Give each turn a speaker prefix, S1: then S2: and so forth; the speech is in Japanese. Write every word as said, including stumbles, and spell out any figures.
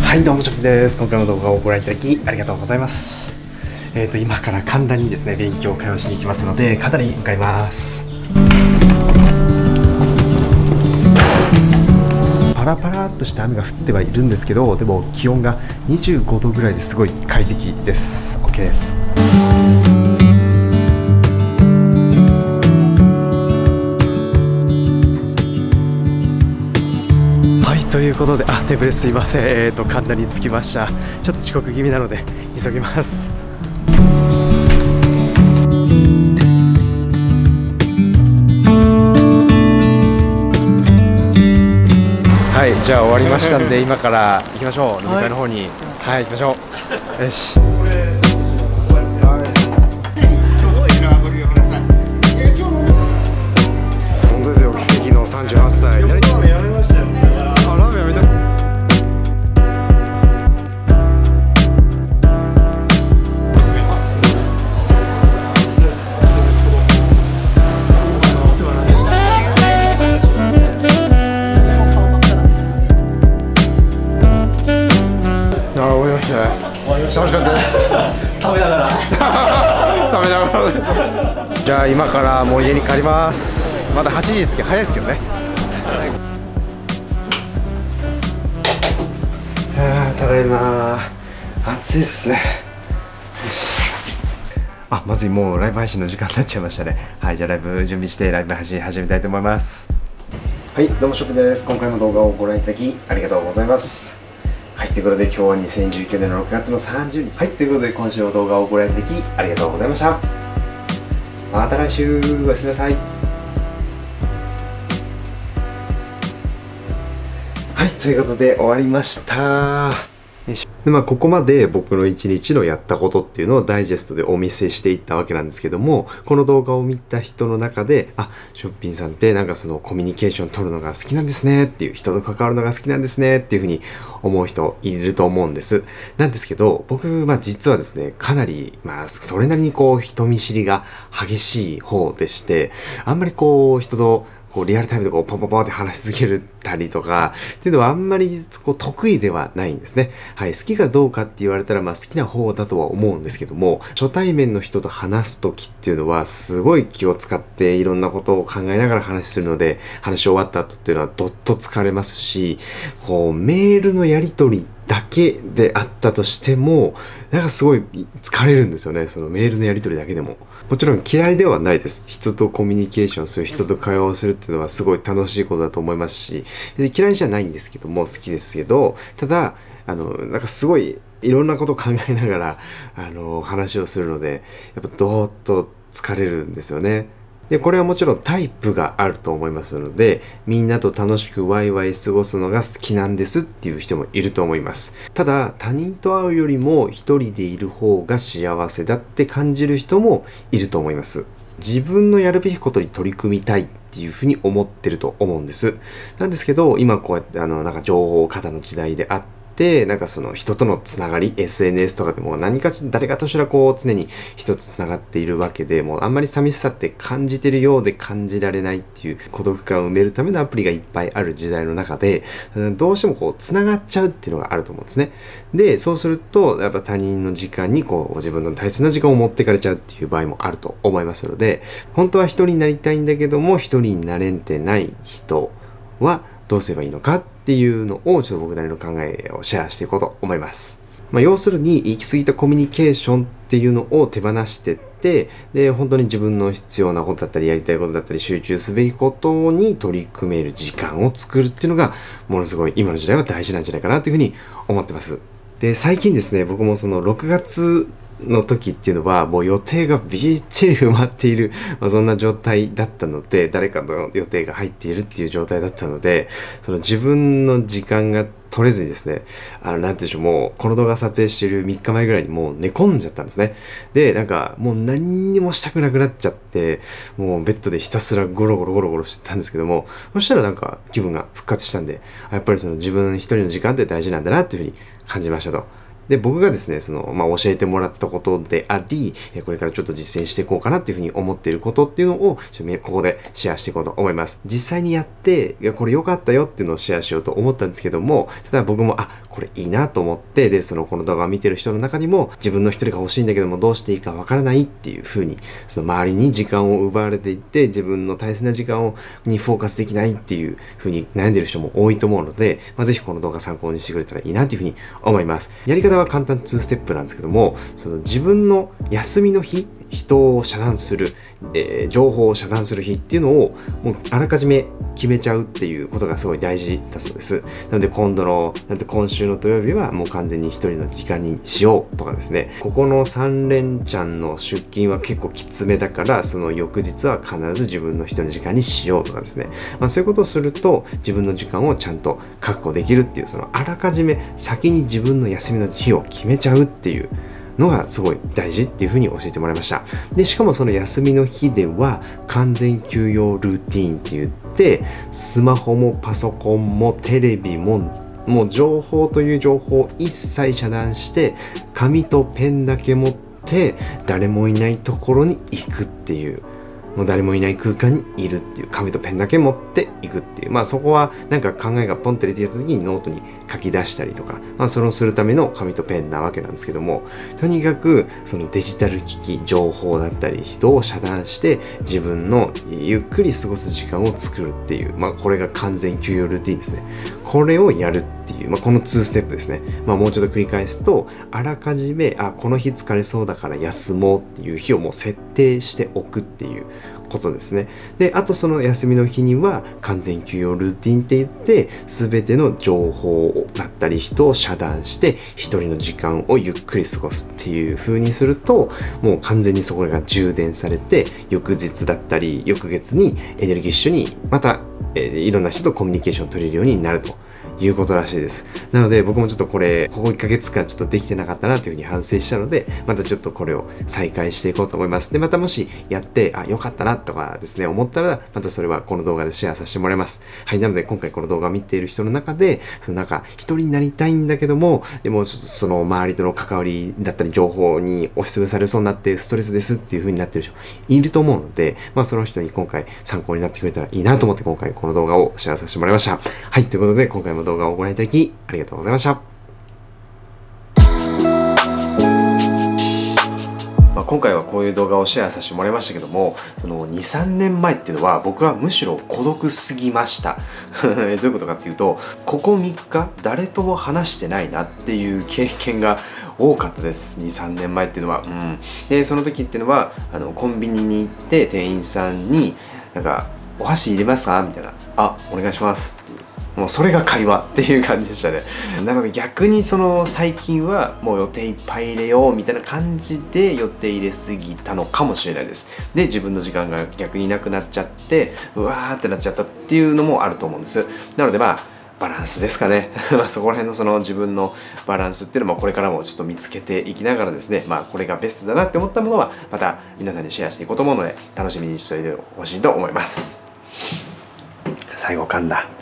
S1: はい、どうもチョッピです。今回の動画をご覧いただきありがとうございます。えっと今から神田にですね勉強会をしに行きますので、神田に向かいます。パラパラっとした雨が降ってはいるんですけど、でも気温がにじゅうごどぐらいですごい快適です。 OK です。ということで、あ、テーブルすいません、えーと神田に着きました。ちょっと遅刻気味なので急ぎます。はい、じゃあ終わりましたんで今から行きましょう。飲み会の方に、はい、行きましょう。よし。本当ですよ、奇跡のさんじゅうはっさい。楽しかったです。
S2: 食べながら食
S1: べながらじゃあ今からもう家に帰ります。まだはちじですけど早いですけどね。あー、ただいま。暑いっすね。あ、まずい、もうライブ配信の時間になっちゃいましたね。はい、じゃあライブ準備してライブ配信始めたいと思います。はい、どうもショップです。今回も動画をご覧いただきありがとうございます。はい、ということで今日はにせんじゅうきゅうねんのろくがつのさんじゅうにち。はい、ということで今週の動画をご覧いただきありがとうございました。また来週、おやすみなさい。はい、ということで終わりました。でまあ、ここまで僕の一日のやったことっていうのをダイジェストでお見せしていったわけなんですけども、この動画を見た人の中で、あ、ショッピンさんってなんかそのコミュニケーション取るのが好きなんですねっていう、人と関わるのが好きなんですねっていうふうに思う人いると思うんです。なんですけど、僕、まあ実はですね、かなり、まあそれなりにこう人見知りが激しい方でして、あんまりこう人とこうリアルタイムでこうポンポンポンって話し続けるたりとかっていうのはあんまりこう得意ではないんですね。はい、好きかどうかって言われたらまあ好きな方だとは思うんですけども、初対面の人と話す時っていうのはすごい気を使っていろんなことを考えながら話するので、話し終わった後っていうのはどっと疲れますし、こうメールのやり取りだけであったとしてもなんかすごい疲れるんですよね。そのメールのやり取りだけでも。もちろん嫌いではないです。人とコミュニケーションする、人と会話をするっていうのはすごい楽しいことだと思いますし、嫌いじゃないんですけども、好きですけど、ただあのなんかすごいいろんなことを考えながらあの話をするので、やっぱどーっと疲れるんですよね。で、これはもちろんタイプがあると思いますので、みんなと楽しくワイワイ過ごすのが好きなんですっていう人もいると思います。ただ、他人と会うよりも一人でいる方が幸せだって感じる人もいると思います。自分のやるべきことに取り組みたいっていうふうに思ってると思うんです。なんですけど、今こうやってあの、なんか情報過多の時代であって、でなんかその人とのつながり エスエヌエス とかでも何か誰かとしらこう常に人とつながっているわけで、もうあんまり寂しさって感じてるようで感じられないっていう孤独感を埋めるためのアプリがいっぱいある時代の中で、どうしてもこうつながっちゃうっていうのがあると思うんですね。でそうするとやっぱ他人の時間にこう自分の大切な時間を持ってかれちゃうっていう場合もあると思いますので、本当は一人になりたいんだけども一人になれてない人はどうすればいいのかっていうのをちょっと僕なりの考えをシェアしていこうと思います。まあ、要するに行き過ぎたコミュニケーションっていうのを手放してって、で本当に自分の必要なことだったりやりたいことだったり集中すべきことに取り組める時間を作るっていうのがものすごい今の時代は大事なんじゃないかなというふうに思ってます。で最近ですね、僕もそのろくがつの時っていうのはもう予定がびっちり埋まっている、まあ、そんな状態だったので、誰かの予定が入っているっていう状態だったので、その自分の時間が取れずにですね、あのなんていうんでしょう、もうこの動画撮影しているみっかまえぐらいにもう寝込んじゃったんですね。でなんかもう何にもしたくなくなっちゃって、もうベッドでひたすらゴロゴロゴロゴロしてたんですけども、そしたらなんか気分が復活したんで、やっぱりその自分一人の時間って大事なんだなっていうふうに感じましたとで、僕がですね、その、まあ、教えてもらったことであり、これからちょっと実践していこうかなっていうふうに思っていることっていうのを、ちょっとここでシェアしていこうと思います。実際にやって、いや、これ良かったよっていうのをシェアしようと思ったんですけども、ただ僕も、あ、これいいなと思って、で、その、この動画を見てる人の中にも、自分の一人が欲しいんだけども、どうしていいかわからないっていうふうに、その周りに時間を奪われていって、自分の大切な時間をにフォーカスできないっていうふうに悩んでる人も多いと思うので、まあ、ぜひこの動画参考にしてくれたらいいなっていうふうに思います。やり方は簡単にツーステップなんですけども、その自分の休みの日、人を遮断する、えー、情報を遮断する日っていうのをもうあらかじめ決めちゃうっていうことがすごい大事だそうです。なので今度の、なので今週の土曜日はもう完全に一人の時間にしようとかですね、ここのさん連チャンの出勤は結構きつめだから、その翌日は必ず自分の一人の時間にしようとかですね、まあ、そういうことをすると自分の時間をちゃんと確保できるっていう、そのあらかじめ先に自分の休みの日を決めちゃうっていうのがすごい大事っていうふうに教えてもらいました。で、しかもその休みの日では完全休養ルーティーンって言って、スマホもパソコンもテレビももう情報という情報を一切遮断して、紙とペンだけ持って誰もいないところに行くっていう、もう誰もいない空間にいるっていう、紙とペンだけ持っていくっていう、まあそこはなんか考えがポンって出てきた時にノートに書き出したりとか、まあそれをするための紙とペンなわけなんですけども、とにかくそのデジタル機器、情報だったり人を遮断して自分のゆっくり過ごす時間を作るっていう、まあこれが完全休養ルーティンですね。これをやるっていう、まあこのにステップですね。まあもうちょっと繰り返すと、あらかじめ、あ、この日疲れそうだから休もうっていう日をもう設定しておくっていうことですね。で、あとその休みの日には完全休養ルーティンって言って、全ての情報だったり人を遮断して一人の時間をゆっくり過ごすっていう風にすると、もう完全にそこが充電されて、翌日だったり翌月にエネルギッシュにまた、えー、いろんな人とコミュニケーションを取れるようになるということらしいです。なので僕もちょっとこれここいっかげつかんちょっとできてなかったなというふうに反省したので、またちょっとこれを再開していこうと思います。で、またもしやってあ良かったなとかですね思ったら、またそれはこの動画でシェアさせてもらいます。はい、なので今回この動画を見ている人の中で、そのなんか一人になりたいんだけども、でもその周りとの関わりだったり情報に押しつぶされそうになってストレスですっていう風になってる人いると思うので、まあその人に今回参考になってくれたらいいなと思って今回この動画をシェアさせてもらいました。はい、ということで今回も動画をご覧いただきありがとうございました。まあ、今回はこういう動画をシェアさせてもらいましたけども、そのにさんねんまえっていうのは僕はむしろ孤独すぎましたどういうことかっていうと、ここみっか誰とも話してないなっていう経験が多かったです。にさんねんまえっていうのは。うん、でその時っていうのはあのコンビニに行って店員さんになんか「お箸入れますか?」みたいな「あ、お願いします」っていう、もうそれが会話っていう感じでしたね。なので逆にその最近はもう予定いっぱい入れようみたいな感じで予定入れすぎたのかもしれないです。で、自分の時間が逆になくなっちゃってうわーってなっちゃったっていうのもあると思うんです。なのでまあバランスですかねまあそこら辺のその自分のバランスっていうのもこれからもちょっと見つけていきながらですね、まあこれがベストだなって思ったものはまた皆さんにシェアしていこうと思うので楽しみにしておいてほしいと思います。最後噛んだ。